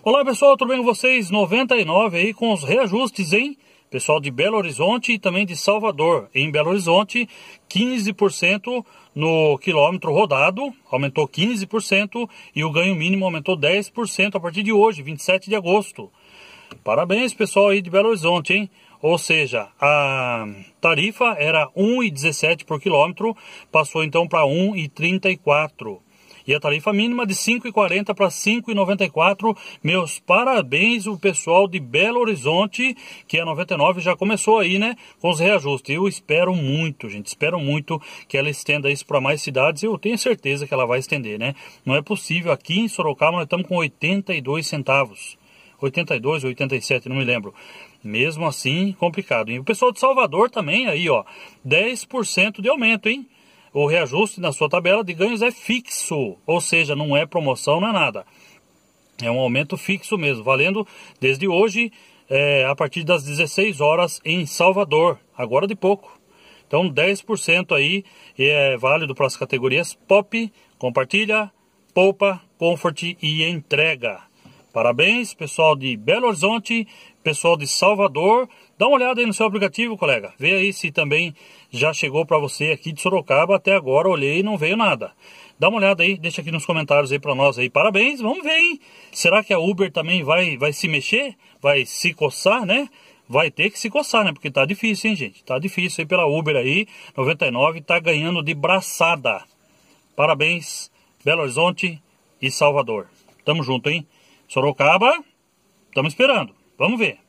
Olá pessoal, tudo bem com vocês? 99 aí com os reajustes, hein? Pessoal de Belo Horizonte e também de Salvador. Em Belo Horizonte, 15% no quilômetro rodado, aumentou 15%, e o ganho mínimo aumentou 10% a partir de hoje, 27 de agosto. Parabéns pessoal aí de Belo Horizonte, hein? Ou seja, a tarifa era 1,17 por quilômetro, passou então para 1,34. E a tarifa mínima de 5,40 para 5,94. Meus parabéns o pessoal de Belo Horizonte, que a 99 já começou aí, né, com os reajustes. Eu espero muito, gente, espero muito que ela estenda isso para mais cidades. Eu tenho certeza que ela vai estender, né? Não é possível, aqui em Sorocaba nós estamos com 82 centavos. 82, 87, não me lembro. Mesmo assim, complicado. E o pessoal de Salvador também aí, ó, 10% de aumento, hein? O reajuste na sua tabela de ganhos é fixo, ou seja, não é promoção, não é nada. É um aumento fixo mesmo, valendo desde hoje, a partir das 16 horas em Salvador, agora de pouco. Então 10% aí é válido para as categorias Pop, Compartilha, Poupa, Comfort e Entrega. Parabéns, pessoal de Belo Horizonte, pessoal de Salvador. Dá uma olhada aí no seu aplicativo, colega. Vê aí se também já chegou para você aqui de Sorocaba. Até agora olhei e não veio nada. Dá uma olhada aí, deixa aqui nos comentários aí para nós aí. Parabéns, vamos ver, hein? Será que a Uber também vai se mexer? Vai se coçar, né? Vai ter que se coçar, né? Porque tá difícil, hein, gente? Tá difícil aí pela Uber aí. 99 tá ganhando de braçada. Parabéns, Belo Horizonte e Salvador. Tamo junto, hein? Sorocaba, estamos esperando. Vamos ver.